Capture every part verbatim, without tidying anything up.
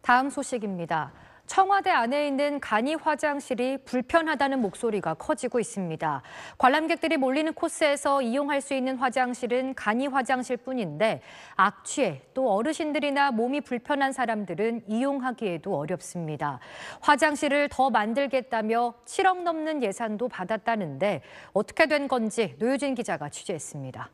다음 소식입니다. 청와대 안에 있는 간이 화장실이 불편하다는 목소리가 커지고 있습니다. 관람객들이 몰리는 코스에서 이용할 수 있는 화장실은 간이 화장실뿐인데 악취에 또 어르신들이나 몸이 불편한 사람들은 이용하기에도 어렵습니다. 화장실을 더 만들겠다며 칠억 넘는 예산도 받았다는데 어떻게 된 건지 노유진 기자가 취재했습니다.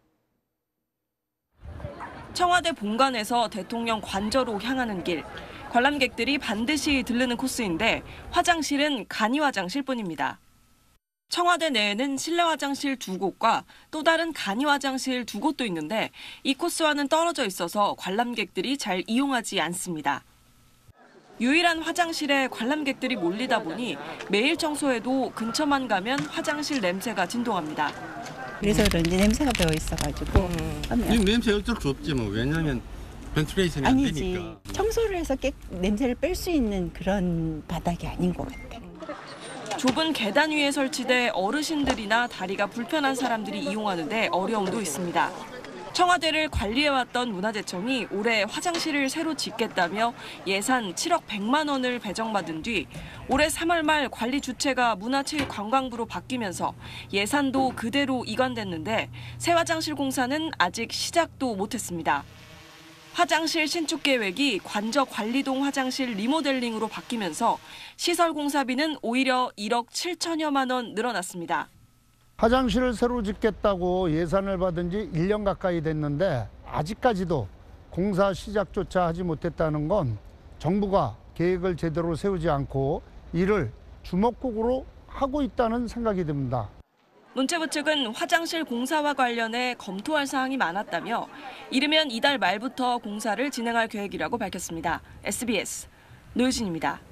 청와대 본관에서 대통령 관저로 향하는 길. 관람객들이 반드시 들르는 코스인데 화장실은 간이 화장실뿐입니다. 청와대 내에는 실내 화장실 두 곳과 또 다른 간이 화장실 두 곳도 있는데 이 코스와는 떨어져 있어서 관람객들이 잘 이용하지 않습니다. 유일한 화장실에 관람객들이 몰리다 보니 매일 청소해도 근처만 가면 화장실 냄새가 진동합니다. 그래서 그런지 냄새가 배어 있어가지고. 음. 냄새 어쩔 수 없지 뭐. 왜냐하면 벤틸레이션이 안 아니지. 되니까. 청소를 해서 깨, 냄새를 뺄 수 있는 그런 바닥이 아닌 것 같아. 좁은 계단 위에 설치돼 어르신들이나 다리가 불편한 사람들이 이용하는데 어려움도 있습니다. 청와대를 관리해왔던 문화재청이 올해 화장실을 새로 짓겠다며 예산 칠억 백만 원을 배정받은 뒤 올해 삼월 말 관리 주체가 문화체육관광부로 바뀌면서 예산도 그대로 이관됐는데 새 화장실 공사는 아직 시작도 못했습니다. 화장실 신축 계획이 관저 관리동 화장실 리모델링으로 바뀌면서 시설 공사비는 오히려 일억 칠천여만 원 늘어났습니다. 화장실을 새로 짓겠다고 예산을 받은 지 일 년 가까이 됐는데 아직까지도 공사 시작조차 하지 못했다는 건 정부가 계획을 제대로 세우지 않고 이를 주먹구구로 하고 있다는 생각이 듭니다. 문체부 측은 화장실 공사와 관련해 검토할 사항이 많았다며 이르면 이달 말부터 공사를 진행할 계획이라고 밝혔습니다. 에스비에스 노유진입니다.